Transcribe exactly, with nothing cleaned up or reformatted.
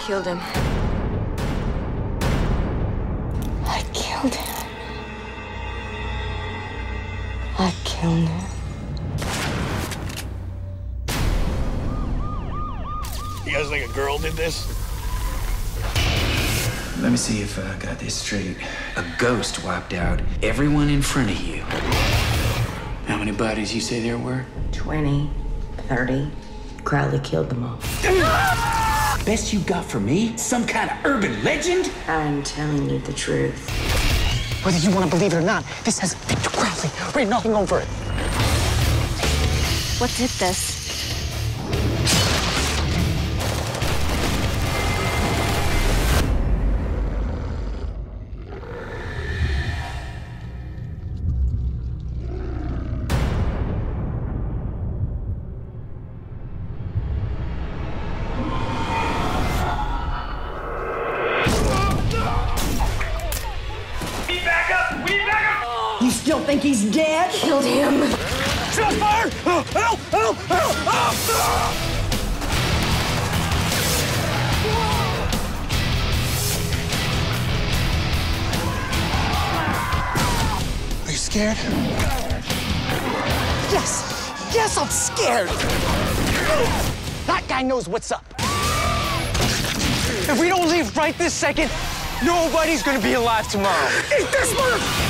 killed him. I killed him. I killed him. You guys think a girl did this? Let me see if I got this straight. A ghost wiped out everyone in front of you. How many bodies you say there were? twenty, thirty. Crowley killed them all. Best you got for me? Some kind of urban legend? I'm telling you the truth. Whether you want to believe it or not, this has Victor Crowley right knocking over it. What did this? You still think he's dead? Killed him. Shot fire! Help! Help! Help! Help! Are you scared? Yes! Yes, I'm scared! That guy knows what's up. If we don't leave right this second, nobody's gonna be alive tomorrow. Eat this, mother...